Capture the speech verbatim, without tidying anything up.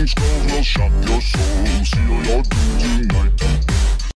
skull will shock your soul. Seal your doom tonight.